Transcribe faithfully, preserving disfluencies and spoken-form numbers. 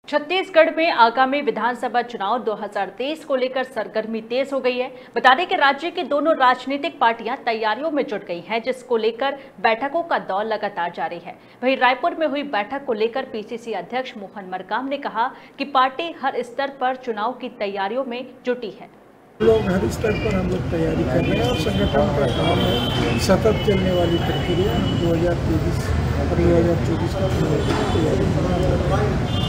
छत्तीसगढ़ में आगामी विधानसभा चुनाव दो हज़ार तेईस को लेकर सरगर्मी तेज हो गई है। बता दें कि राज्य की दोनों राजनीतिक पार्टियां तैयारियों में जुट गई हैं, जिसको लेकर बैठकों का दौर लगातार जारी है। वहीं रायपुर में हुई बैठक को लेकर पीसीसी अध्यक्ष मोहन मरकाम ने कहा कि पार्टी हर स्तर पर चुनाव की तैयारियों में जुटी है। लोग हर स्तर पर हम लोग तैयारी कर रहे हैं और संगठन का काम है सतत चलने वाली प्रक्रिया। हम दो हज़ार तेईस और दो हज़ार चौबीस का चुनाव की तैयारी कर रहे हैं।